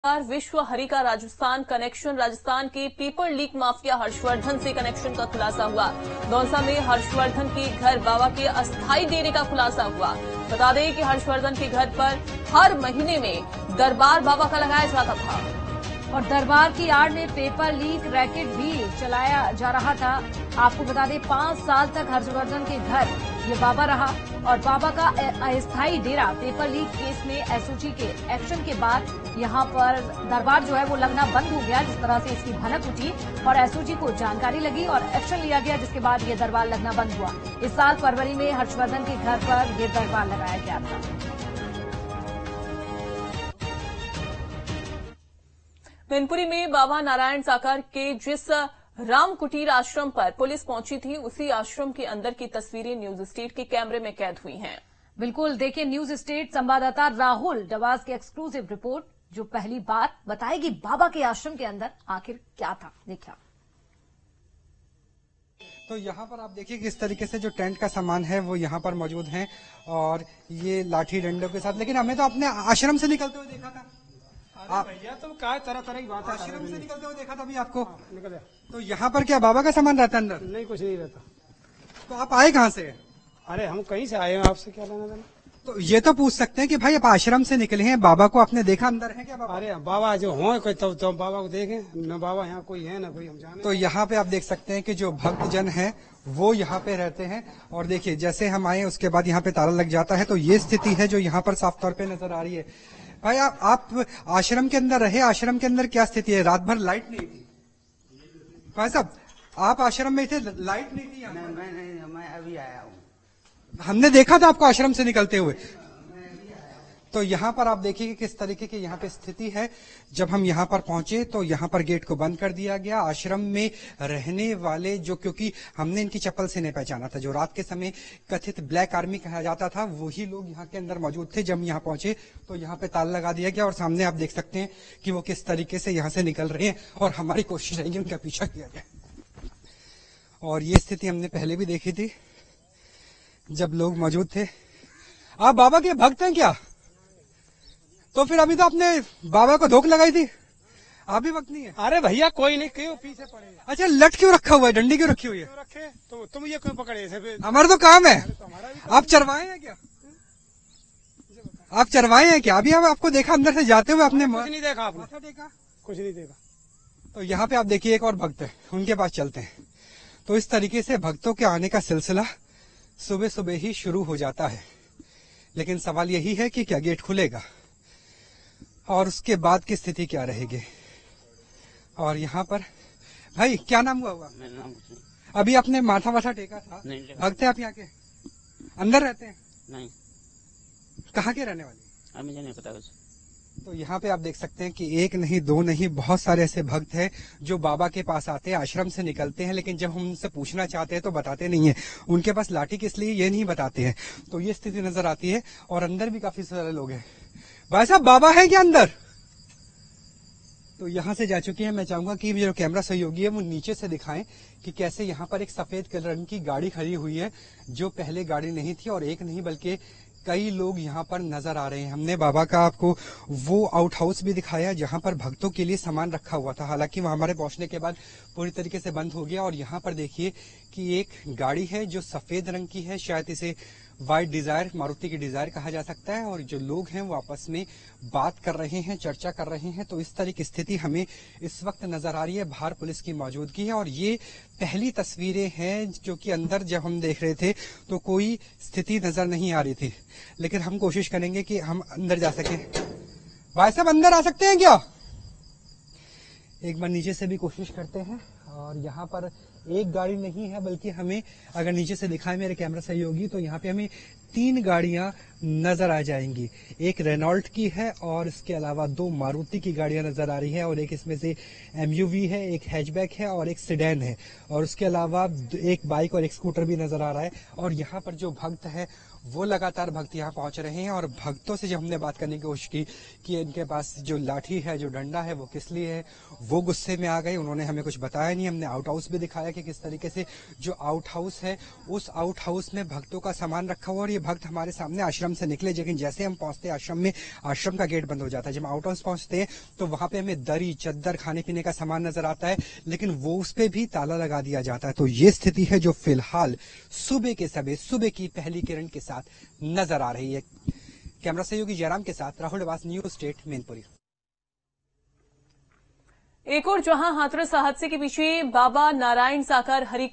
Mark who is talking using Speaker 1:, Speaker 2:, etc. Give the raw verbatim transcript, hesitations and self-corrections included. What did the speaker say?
Speaker 1: विश्व हरि का राजस्थान कनेक्शन। राजस्थान के पेपर लीक माफिया हर्षवर्धन से कनेक्शन का खुलासा हुआ। दौसा में हर्षवर्धन के घर बाबा के अस्थायी डेरे का खुलासा हुआ। बता दें कि हर्षवर्धन के घर पर हर महीने में दरबार बाबा का लगाया जाता था
Speaker 2: और दरबार की आड़ में पेपर लीक रैकेट भी चलाया जा रहा था। आपको बता दें, पांच साल तक हर्षवर्धन के घर ये बाबा रहा और बाबा का अस्थायी डेरा पेपर लीक केस में एसओजी के एक्शन के बाद यहां पर दरबार जो है वो लगना बंद हो गया। जिस तरह से इसकी भनक उठी और एसओजी को जानकारी लगी और एक्शन लिया गया, जिसके बाद ये दरबार लगना बंद हुआ। इस साल फरवरी में हर्षवर्धन के घर पर ये दरबार लगाया गया था।
Speaker 1: मैनपुरी में बाबा नारायण साकार के जिस राम कुटीर आश्रम पर पुलिस पहुंची थी, उसी आश्रम के अंदर की तस्वीरें न्यूज स्टेट के कैमरे में कैद हुई हैं।
Speaker 2: बिल्कुल, देखिए न्यूज स्टेट संवाददाता राहुल डवास की एक्सक्लूसिव रिपोर्ट, जो पहली बार बताएगी बाबा के आश्रम के अंदर आखिर क्या था। देखिए,
Speaker 3: तो यहाँ पर आप देखिए किस तरीके से जो टेंट का सामान है वो यहाँ पर मौजूद है और ये लाठी डंडों के साथ। लेकिन हमें तो अपने आश्रम से निकलते हुए देखा था।
Speaker 4: आप भैया तो क्या तरह तरह की बात है।
Speaker 3: आश्रम से निकलते हुए देखा था अभी आपको।
Speaker 4: निकल।
Speaker 3: तो यहाँ पर क्या बाबा का सामान रहता है अंदर?
Speaker 4: नहीं, कुछ नहीं रहता।
Speaker 3: तो आप आए कहाँ से?
Speaker 4: अरे हम कहीं से आए हैं, आपसे क्या लेना देना।
Speaker 3: तो ये तो पूछ सकते हैं कि भाई आप आश्रम से निकले हैं, बाबा को आपने देखा अंदर है क्या बाबा?
Speaker 4: अरे बाबा जो हो कोई तो, तो बाबा को देखें। न बाबा यहाँ कोई है न कोई हम जाने।
Speaker 3: तो यहाँ पे आप देख सकते हैं कि जो भक्तजन है वो यहाँ पे रहते हैं और देखिए जैसे हम आए उसके बाद यहाँ पे ताला लग जाता है। तो ये स्थिति है जो यहाँ पर साफ तौर पे नजर आ रही है। भाई आप, आप आश्रम के अंदर रहे, आश्रम के अंदर क्या स्थिति है? रात भर लाइट नहीं थी। भाई साहब, आप आश्रम में थे, लाइट नहीं थी?
Speaker 5: नहीं, मैं नहीं, मैं अभी आया हूँ।
Speaker 3: हमने देखा था आपको आश्रम से निकलते हुए। तो यहाँ पर आप देखिए कि किस तरीके की यहाँ पे स्थिति है। जब हम यहाँ पर पहुंचे तो यहाँ पर गेट को बंद कर दिया गया। आश्रम में रहने वाले जो, क्योंकि हमने इनकी चप्पल से नहीं पहचाना था, जो रात के समय कथित ब्लैक आर्मी कहा जाता था, वही लोग यहाँ के अंदर मौजूद थे। जब यहाँ पहुंचे तो यहाँ पे ताला लगा दिया गया और सामने आप देख सकते हैं कि वो किस तरीके से यहाँ से निकल रहे हैं और हमारी कोशिश रहेगी उनका पीछा किया जाए। और ये स्थिति हमने पहले भी देखी थी जब लोग मौजूद थे। आप बाबा के भक्त हैं क्या? तो फिर अभी तो आपने बाबा को धोख लगाई थी, आप भी भक्त नहीं है?
Speaker 4: अरे भैया कोई नहीं, क्यों पीछे पड़े?
Speaker 3: अच्छा, लट क्यों रखा हुआ है, डंडी क्यों रखी हुई है?
Speaker 4: क्यों रखे तो तुम ये क्यों पकड़े?
Speaker 3: हमारा तो काम है।
Speaker 4: तो
Speaker 3: आप चरवाए हैं क्या? आप चरवाए हैं क्या? अभी हम आपको देखा अंदर से जाते हुए, आपने
Speaker 4: कुछ नहीं देखा? आपने
Speaker 3: देखा?
Speaker 4: कुछ नहीं देखा।
Speaker 3: तो यहाँ पे आप देखिए एक और भक्त है, उनके पास चलते हैं। तो इस तरीके से भक्तों के आने का सिलसिला सुबह सुबह ही शुरू हो जाता है। लेकिन सवाल यही है कि क्या गेट खुलेगा और उसके बाद की स्थिति क्या रहेगी। और यहाँ पर भाई क्या नाम हुआ हुआ? अभी आपने माथा वाथा टेका था? भक्त है आप यहाँ के? अंदर रहते हैं?
Speaker 5: नहीं।
Speaker 3: कहाँ के रहने वाले?
Speaker 5: हमें नहीं पता कुछ।
Speaker 3: तो यहाँ पे आप देख सकते हैं कि एक नहीं दो नहीं बहुत सारे ऐसे भक्त हैं जो बाबा के पास आते हैं, आश्रम से निकलते हैं, लेकिन जब हम उनसे पूछना चाहते हैं तो बताते नहीं है। उनके पास लाठी किस लिए ये नहीं बताते हैं। तो ये स्थिति नजर आती है और अंदर भी काफी सारे लोग हैं। भाई साहब, बाबा है क्या अंदर? तो यहाँ से जा चुके हैं। मैं चाहूंगा कि जो कैमरा सहयोगी है वो नीचे से दिखाएं कि कैसे यहाँ पर एक सफेद रंग की गाड़ी खड़ी हुई है, जो पहले गाड़ी नहीं थी और एक नहीं बल्कि कई लोग यहाँ पर नजर आ रहे हैं। हमने बाबा का आपको वो आउट हाउस भी दिखाया जहाँ पर भक्तों के लिए सामान रखा हुआ था। हालांकि वह हमारे पहुंचने के बाद पूरी तरीके से बंद हो गया। और यहाँ पर देखिए कि एक गाड़ी है जो सफेद रंग की है, शायद इसे व्हाइट डिजायर, मारुति की डिजायर कहा जा सकता है। और जो लोग हैं वो आपस में बात कर रहे हैं, चर्चा कर रहे हैं। तो इस तरह की स्थिति हमें इस वक्त नजर आ रही है। बाहर पुलिस की मौजूदगी है और ये पहली तस्वीरें हैं जो कि अंदर जब हम देख रहे थे तो कोई स्थिति नजर नहीं आ रही थी। लेकिन हम कोशिश करेंगे कि हम अंदर जा सकें। भाई साहब, अंदर आ सकते हैं क्या? एक बार नीचे से भी कोशिश करते हैं। और यहाँ पर एक गाड़ी नहीं है बल्कि हमें अगर नीचे से दिखाए मेरे कैमरा सहयोगी तो यहाँ पे हमें तीन गाड़ियां नजर आ जाएंगी। एक रेनॉल्ट की है और इसके अलावा दो मारुति की गाड़ियां नजर आ रही है और एक इसमें से एमयूवी है, एक हैचबैक है और एक सेडान है। और उसके अलावा एक बाइक और एक स्कूटर भी नजर आ रहा है। और यहाँ पर जो भक्त है वो लगातार भक्त यहाँ पहुंच रहे हैं। और भक्तों से जब हमने बात करने की कोशिश की कि इनके पास जो लाठी है, जो डंडा है, वो किस लिए है, वो गुस्से में आ गए। उन्होंने हमें कुछ बताया नहीं। हमने आउट हाउस भी दिखाया है कि किस तरीके से जो आउट हाउस है उस आउट हाउस में भक्तों का सामान रखा हुआ और ये भक्त हमारे सामने आश्रम से निकले, लेकिन जैसे हम पहुंचते हैं आश्रम में, आश्रम का गेट बंद हो जाता है। जब आउट हाउस पहुंचते हैं तो वहां पे हमें दरी, चद्दर, खाने पीने का सामान नजर आता है, लेकिन वो उस पे भी ताला लगा दिया जाता है। तो ये स्थिति है जो फिलहाल सुबह के समय, सुबह की पहली किरण के साथ नजर आ रही है। कैमरा सहयोगी जयराम के साथ राहुल वास, न्यूज स्टेट, मैनपुरी।
Speaker 1: एक और जहां हाथरस हादसे के पीछे बाबा नारायण साकार हरि